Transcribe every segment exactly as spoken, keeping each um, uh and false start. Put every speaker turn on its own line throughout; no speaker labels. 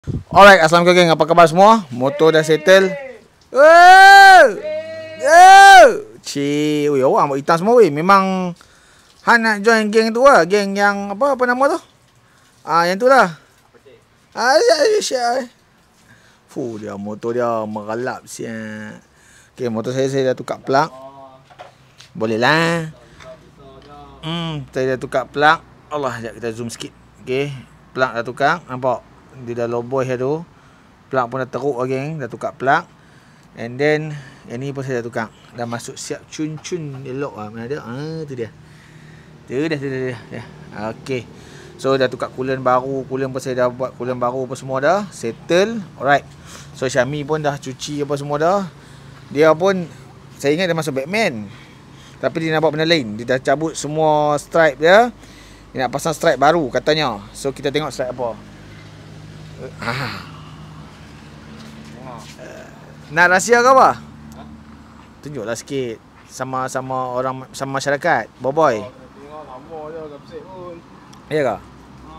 Alright, assalamualaikum geng, apa khabar semua? Motor dah settle. Oh! Oh! Cik, oi orang buat hitam semua weh. Memang Han nak join geng tu lah, geng yang apa apa nama tu? Ah, yang tu lah. Ah, ya, ya. Fuh, dia motor dia meralap siap. Okey, motor saya saya dah tukar plug. Boleh lah. Hmm, saya dah tukar plug. Allah, sekejap kita zoom sikit. Okey, plug dah tukar, nampak? Dia dah loboi tu. Plug pun dah teruk lagi, geng. Dah tukar plug. And then yang ni pun saya dah tukar. Dah masuk siap cun-cun elok lah. Mana dia? Ah, tu dia. Tu dah, tu dah, tu dah. dah. Okey. So dah tukar coolant baru. Coolant pun saya dah buat coolant baru apa semua dah. Settle. Alright. So Syami pun dah cuci apa semua dah. Dia pun, saya ingat dia masuk Batman. Tapi dia nak buat benda lain. Dia dah cabut semua stripe dia. Dia nak pasang stripe baru katanya. So kita tengok stripe apa. Ah. Nak rahsia ke apa? Ha? Tunjuklah sikit. Sama-sama orang, sama masyarakat. Boboy.
Tengok lama je kapsek pun.
Ya ke? Ha.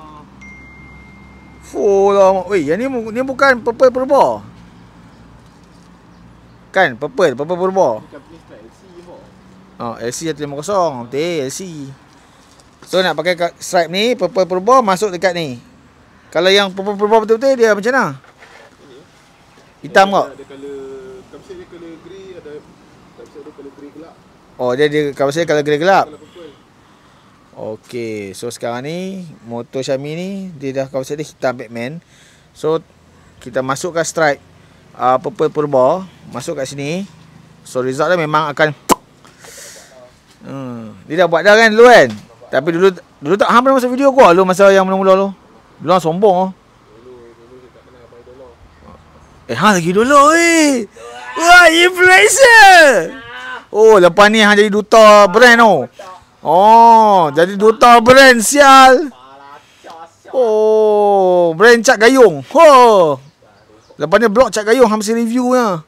Fuh lah. Weh, yang ni, ni bukan purple purba. Kan? Purple, purple purba.
Company strike L C je pun.
Oh, L C satu lima kosong. Betul, L C. So nak pakai stripe ni, purple purba masuk dekat ni. Kalau yang purple purba betul-betul dia macam mana? Hitam ke?
Ada color, kapsek dia color grey, ada kapsek dia color grey gelap.
Oh, dia dia kapsek color grey gelap.
Color purple.
Okey, so sekarang ni motor Syami ni dia dah kapsek dia hitam Batman. So kita masukkan stripe uh, purple purba, masuk kat sini. So result dia memang akan Hmm, dia dah buat dah kan dulu kan? Tapi dulu dulu tak hang pernah masuk video aku lu masa yang mula-mula lu. Dulu hang sombong oh.
Dulu dulu saya tak kenal pakai dolar.
Eh hang lagi dulu eh. Wah, influencer. Oh, lepas ni hang jadi duta brand oh. Oh, jadi duta brand sial. Oh, brand Cat Gayung. Ho. Lepas ni blog Cat Gayung hang mesti review nya.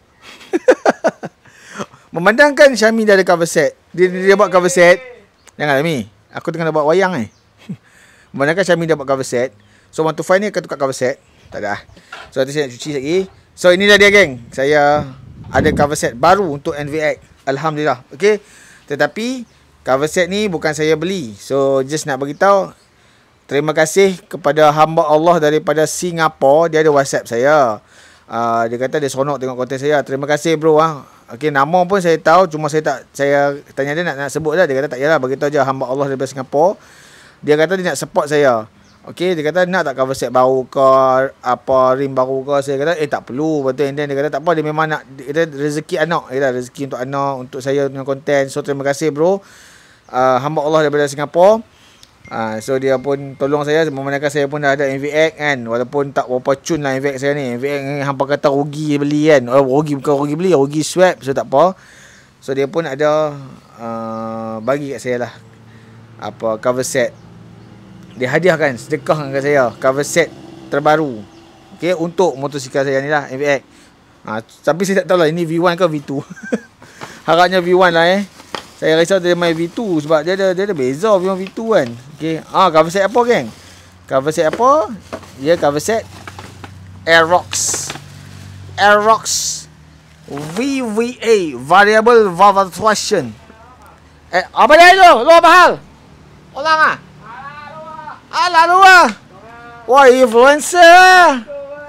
Memandangkan Syami dah ada cover set. Dia, dia, dia buat cover set. Janganlah Mi. Aku tengah nak buat wayang eh. Memandangkan Syami dah buat cover set. So one to five ni akan tukar cover set. Tak ada. So nanti saya nak cuci lagi. So inilah dia geng. Saya ada cover set baru untuk N V X. Alhamdulillah. Okay. Tetapi cover set ni bukan saya beli. So just nak beritahu. Terima kasih kepada hamba Allah daripada Singapura. Dia ada WhatsApp saya. Uh, dia kata dia seronok tengok konten saya. Terima kasih bro ah. Okey, nama pun saya tahu, cuma saya tak saya tanya dia nak nak sebut dah. Dia kata tak yalah, beritahu aja hamba Allah daripada Singapura. Dia kata dia nak support saya. Okey, dia kata nak tak cover set baru ke, apa rim baru ke. Saya kata eh tak perlu. Betul. And then dia kata tak apa, dia memang nak dia kata rezeki anak. Yalah, rezeki untuk anak, untuk saya punya konten. So terima kasih bro. Uh, hamba Allah daripada Singapura. Uh, so dia pun tolong saya. Memandangkan saya pun dah ada N V X kan. Walaupun tak berapa cun lah N V X saya ni. N V X ni hampa kata rugi beli kan. Oh, rugi bukan rugi beli, rugi swap. So tak apa. So dia pun ada uh, bagi kat saya lah apa cover set. Dia hadiahkan, sedekahkan kat saya cover set terbaru. Okay, untuk motosikal saya ni lah N V X. uh, Tapi saya tak tahu lah ini V one ke V two. Harapnya V one lah eh. Saya risau dia main V two sebab dia ada dia ada beza V one V two kan. Okey. Ah, cover set apa geng? Cover set apa? Dia cover set Aerox. Aerox V V A Variable Valve Traction. Eh, apa dia tu? Lu apa hal? Ulang ah. Alah lu ah. Wah, influencer.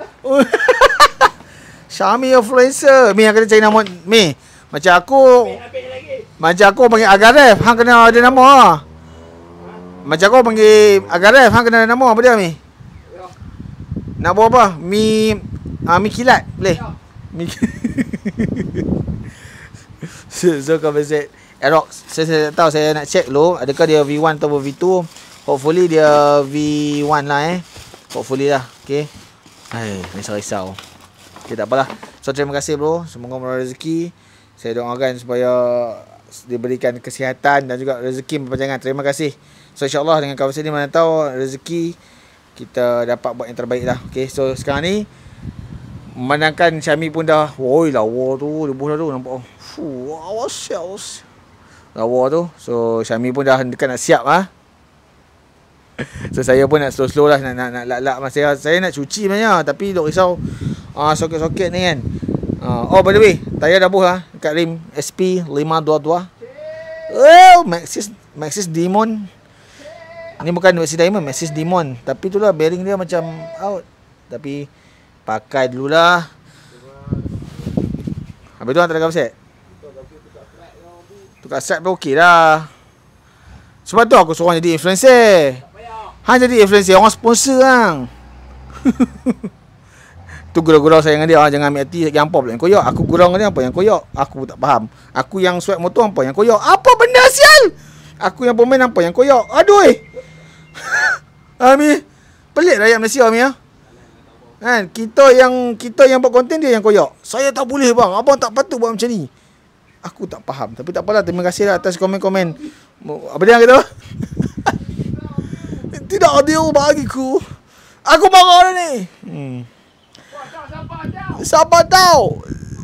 Syami influencer. Mi akan cari nama Mi. Macam aku Macam aku panggil Agaref, hang kena ada nama lah. Macam aku panggil Agaref, hang kena ada nama apa dia Mi? Nak buat apa? Mi ah, Mi kilat boleh? Mi So, so cover set Aerox. Saya, saya tak tahu, saya nak check dulu adakah dia V one atau V two. Hopefully dia V one lah eh. Hopefully lah. Okay. Hai, risau-risau. Okay, tak apalah. So terima kasih bro. Semoga murah rezeki. Saya doakan supaya diberikan kesihatan dan juga rezeki berpanjangan. Terima kasih. So insyaAllah dengan kawasan ni mana tahu rezeki kita dapat buat yang terbaik lah. Okay, so sekarang ni memandangkan Syami pun dah woi lawa tu, debuh dah tu nampak. Fuh, awas awas. Lawa tu. So Syami pun dah dekat nak siap ah. So saya pun nak slow-slow lah, nak nak nak lak-lak masa saya nak cuci sebenarnya, tapi duk risau ah soket-soket ni kan. Uh, oh by the way, tayar dah buh lah dekat rim S P lima dua dua. Oh, Maxxis Maxxis Demon. Ni bukan Maxxis Diamond, Maxxis Demon. Tapi tu lah bearing dia macam out. Tapi pakai dululah. Habis tu tak ada cover set. Tukar strap pun okey dah. Sebab tu aku suruh jadi influencer. Han jadi influencer, orang sponsor hang. Tu gurau-gurau saya dengan dia, ah, jangan ambil hati yang apa pula yang koyak. Aku gurau dengan dia apa yang koyak. Aku tak faham. Aku yang swipe motor apa yang koyak. Apa benda sial? Aku yang pemain apa yang koyak. Aduh eh. Ami, pelik rakyat Malaysia Ami ah. Kan, kita yang kita yang buat konten dia yang koyak. Saya tak boleh bang. Abang tak patut buat macam ni. Aku tak faham. Tapi tak apalah, terima kasih lah atas komen-komen. Apa dia kata? Tidak adil bagiku. Aku marah ni. Hmm. Siapa tahu?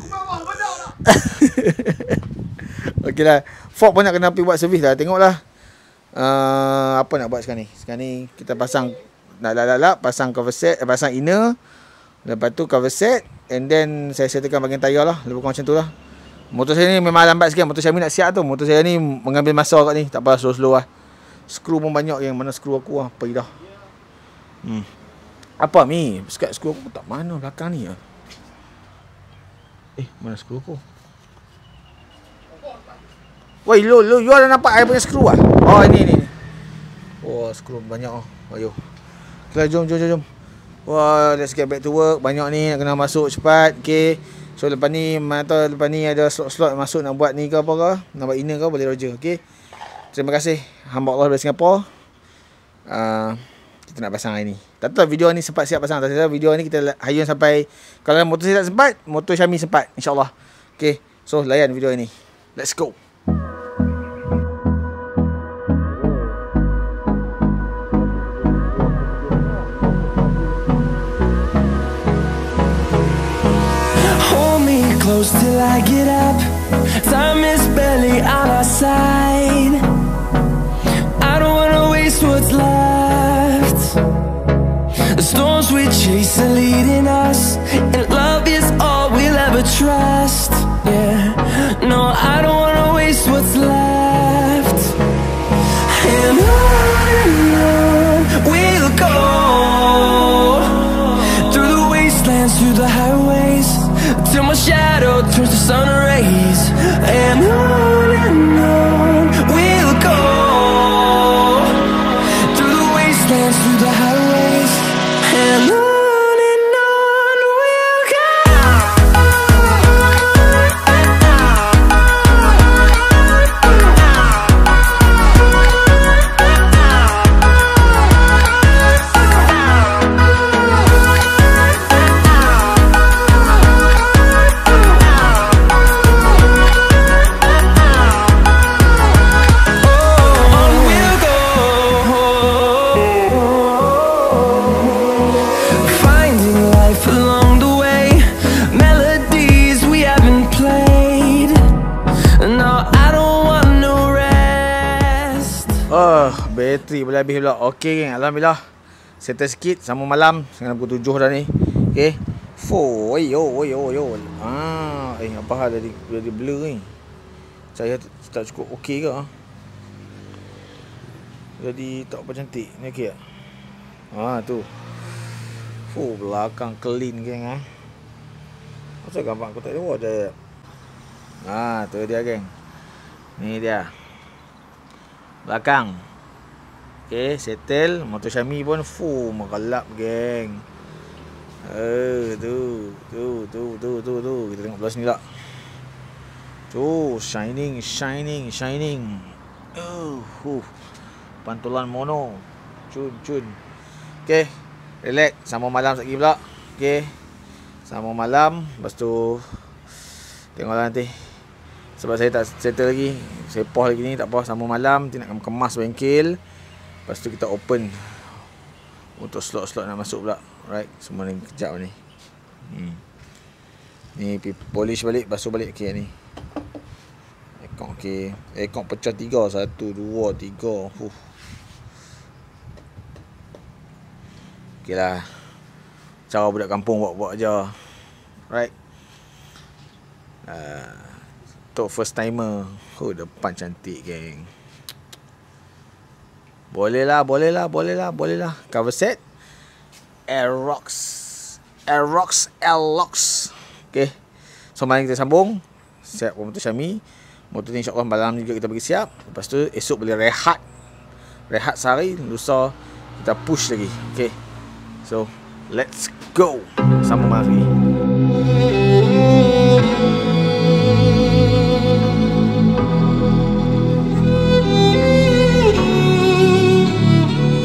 Okeylah. Ford pun nak kena pergi buat servis dah. Tengoklah. Uh, apa nak buat sekarang ni? Sekarang ni kita pasang nak lap-lap, pasang cover set, eh, pasang inner. Lepas tu cover set, and then saya settlekan bahagian tayar lah. Lebih kurang macam tu lah. Motor saya ni memang lambat sikit. Motor Xiaomi nak siap tu. Motor saya ni mengambil masa kat ni. Tak apa, slow-slow lah. Skru pun banyak, yang mana skru aku lah. Pergi dah. Hmm. Apa Mi? Sekat skru aku tak mana belakang ni lah. Eh, mana skru aku? Woi, lu, lu, you ada nampak I punya skru lah? Oh, ini, ini. Oh, skru banyak oh. Ayo. Okay, jom, jom, jom, jom. Wah, let's get back to work. Banyak ni nak kena masuk cepat. Okay. So lepas ni, atau lepas ni ada slot-slot masuk nak buat ni ke apa ke, nak buat inner ke, boleh roger. Okay. Terima kasih hamba Allah dari Singapura. uh, Kita nak pasang hari ni. Tak tahu video ni sempat siap pasang. Tak tahu video ni kita hayun sampai. Kalau motor saya tak sempat, motor Xiaomi sempat, InsyaAllah. Okay. So layan video ni. Let's go.
Close till I get up. Time is barely on our side. I don't wanna waste what's left. The storms we chase are leading us, and love is all we'll ever trust. Yeah, no, I don't wanna waste what's left. And on and on we'll go, through the wastelands, through the highways, till my shadow turns to sun rays. And on and on we'll go, through the wastelands, through the highways. And on and on we'll go.
Bateri boleh habis pula. Okey geng, alhamdulillah. Settle sikit, sambung malam. Sekarang pukul tujuh dah ni. Okey. Fo, yo, yo, yo. Ah, eh apa hal jadi jadi blur ni? Saya tak cukup okey ke ah? Jadi tak apa cantik. Ni okey tak? Ah tu. Fo, belakang clean geng ah. Asal gambar aku tak ada ada. Ah, tu dia geng. Ni dia. Belakang. Okay, settle. Motor Xiaomi pun full mengelap geng. Eh, tu, tu, tu, tu, tu, tu. Kita tengok belah sini lah. Tu, shining, shining, shining. Uh, uh. Pantulan mono. Cun, cun. Okay, relax. Sambung malam sekejap pula. Okay, sambung malam. Lepas tu tengoklah nanti. Sebab saya tak settle lagi. Saya pause lagi ni, tak apa. Sambung malam. Nanti nak kemas bengkel. Lepas tu kita open untuk slot-slot nak masuk pula. Alright, semua ni kejap ni. Hmm. Ni polish balik, basuh balik. Okay ni. Aircon okay. Aircon pecah tiga. Satu, dua, tiga. Huh. Okay lah, cara budak kampung buat-buat je. Right. uh, Untuk first timer, oh depan cantik geng. Boleh lah, boleh lah, boleh lah, boleh lah. Cover set Aerox Aerox L-Lox. Okay, so mari kita sambung. Siap motor Xiaomi. Motor ni insyaAllah malam juga kita bagi siap. Lepas tu esok boleh rehat. Rehat sehari. Lusa kita push lagi. Okay, so let's go. Sama mari.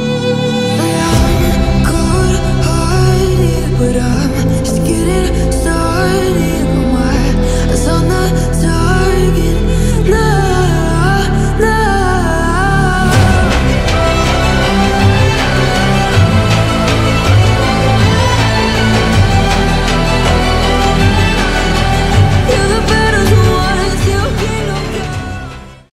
But I'm just getting so